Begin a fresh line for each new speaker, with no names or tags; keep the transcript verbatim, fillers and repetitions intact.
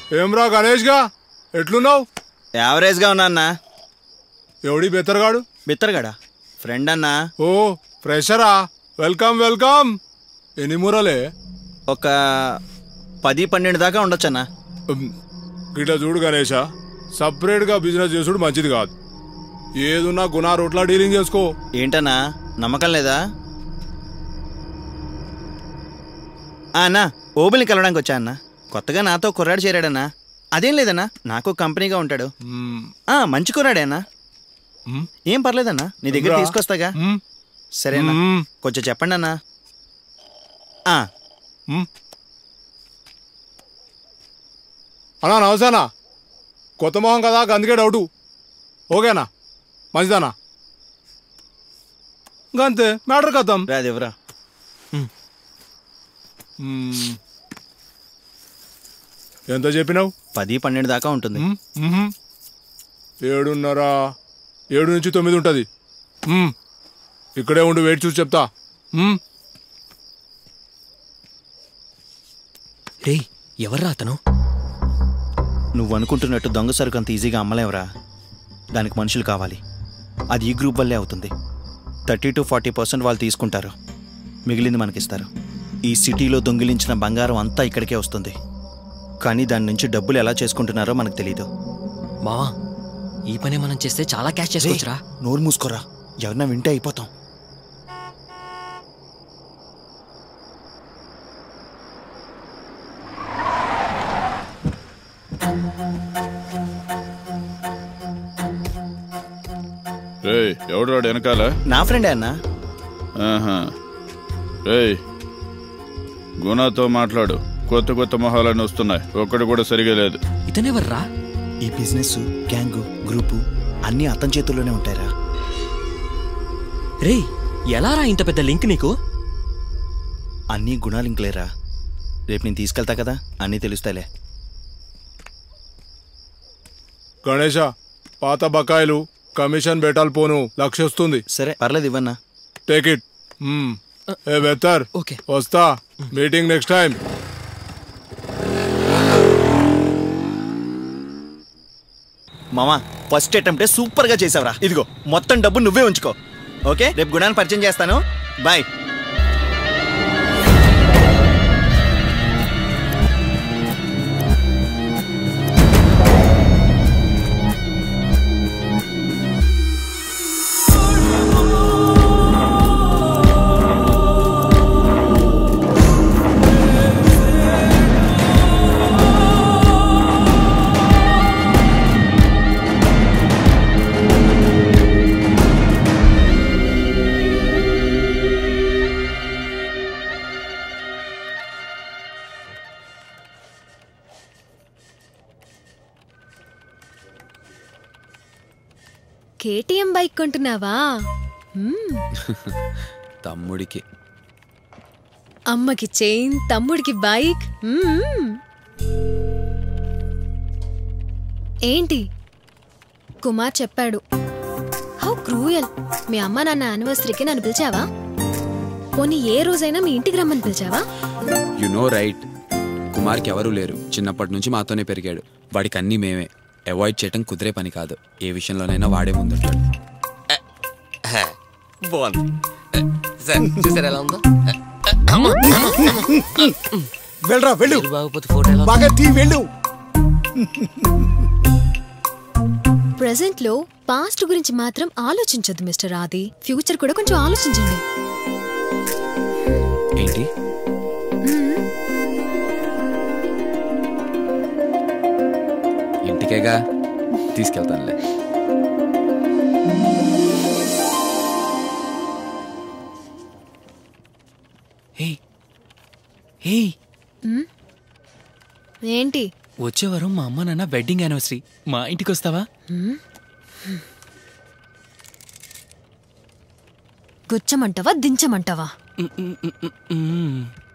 ఏమ్రా గణేష్ గా ఎట్లున్నావు?
యావరేజ్ గా ఉన్నా అన్నా.
ఎవడి బెత్తరగాడు?
బెత్తరగాడా ఫ్రెండ్ అన్నా.
ఓ ఫ్రెషరా, వెల్కమ్ వెల్కమ్. ఎన్ని మూరలే?
ఒక పది పన్నెండు దాకా ఉండొచ్చన్నా.
గిట్లా చూడు గణేష, సపరేట్ గా బిజినెస్ చేసుడు మంచిది కాదు. ఏదున్నా గుణా రోట్లా డీలింగ్ చేసుకో.
ఏంటన్నా నమ్మకం లేదా? అన్నా ఓబుల్ని కలవడానికి వచ్చా అన్న. కొత్తగా నాతో కుర్రాడు చేరాడన్నా. అదేం లేదన్నా, నాకు కంపెనీగా ఉంటాడు. మంచి కుర్రాడే అన్నా. ఏం పర్లేదన్నా, నీ దగ్గర తీసుకొస్తాగా. సరేనా, కొంచెం చెప్పండి అన్నా.
అన్నా నమస్తేనా. కొత్త మొహం కదా, అందుకే డౌటు. ఓకేనా, మంచిదానా? అంతే మ్యాటర్ కద్దాం.
రాదేవరా
ఎంత చెప్పినావు?
పది పన్నెండు దాకా ఉంటుంది.
ఏడున్నర ఏడు నుంచి తొమ్మిది ఉంటుంది. ఇక్కడే ఉండి వెయిట్ చూసి చెప్తా.
రే ఎవర్రా అతను?
నువ్వు అనుకుంటున్నట్టు దొంగ సరుకు అంత ఈజీగా అమ్మలేవరా. దానికి మనుషులు కావాలి. అది ఈ గ్రూప్ వల్లే అవుతుంది. థర్టీ టు ఫార్టీ పర్సెంట్ వాళ్ళు తీసుకుంటారు, మిగిలింది మనకిస్తారు. ఈ సిటీలో దొంగిలించిన బంగారం అంతా ఇక్కడికే వస్తుంది. కానీ దాని నుంచి డబ్బులు ఎలా చేసుకుంటున్నారో మనకు తెలీదు.
మావా ఈ పని మనం చేస్తే చాలా క్యాష్ చేసుకోవచ్చురా.
నోరు మూసుకోరా, ఎవరన్నా వింటే అయిపోతాం.
ఎవడు రాడు వెనకాల?
నా ఫ్రెండే అన్నా.
గుణాతో మాట్లాడు. కొత్త కొత్త మొహాలన్నీ వస్తున్నాయి, ఒక్కడు కూడా సరిగా లేదు.
ఇతనెవర్రా?
ఈ బిజినెస్ గ్యాంగు గ్రూపు అన్నీ అతని చేతుల్లోనే ఉంటాయిరా.
రే ఎలారా ఇంత పెద్ద లింక్ నీకు?
అన్నీ గుణా లింక్లేరా. రేపు నేను తీసుకెళ్తా కదా, అన్నీ తెలుస్తాలే.
గణేష, పాత బకాయిలు కమిషన్ బెటాల్ పోను లక్ష వస్తుంది.
సరే పర్లేదు, ఇవ్వన్నా.
Take it. ఏ బెటర్, వస్తా. Meeting next time.
మామా ఫస్ట్ అటెంప్టే సూపర్ గా చేసావురా. ఇదిగో మొత్తం డబ్బు నువ్వే ఉంచుకో. ఓకే, రేపు గుణాన్ని పరిచయం చేస్తాను. బాయ్.
కేటీఎం బైక్ కొంటున్నావా?
తమ్ముడికి.
అమ్మకి చైన్, తమ్ముడికి బైక్. ఏంటి కుమార్ చెప్పాడు. How cruel. మీ అమ్మ నాన్న యానివర్సరీకి నన్ను పిలిచావా? పోనీ ఏ రోజైనా మీ ఇంటికి రమ్మని పిలిచావా?
యు నో రైట్, కుమార్కి ఎవరూ లేరు. చిన్నప్పటి నుంచి మాతోనే పెరిగాడు. వాడికి అన్నీ మేమే. అవాయిడ్ చేయటం కుదిరే పని కాదు. ఏ విషయంలోనైనా వాడే ముందుంటాడు.
వెళ్ళరా వెళ్ళు. బాగా తీ వెళ్ళు.
ప్రెజెంట్ లో పాస్ట్ గురించి మాత్రం ఆలోచించొద్దు మిస్టర్ ఆది. ఫ్యూచర్ కూడా కొంచెం ఆలోచించండి.
ఏంటి? ఇంటికేగా, తీసుకెళ్తానులే.
ఏంటి?
వచ్చేవారం మా అమ్మ నాన్న వెడ్డింగ్ యానివర్సరీ. మా ఇంటికి వస్తావా?
గుచ్చమంటావా దించమంటావా?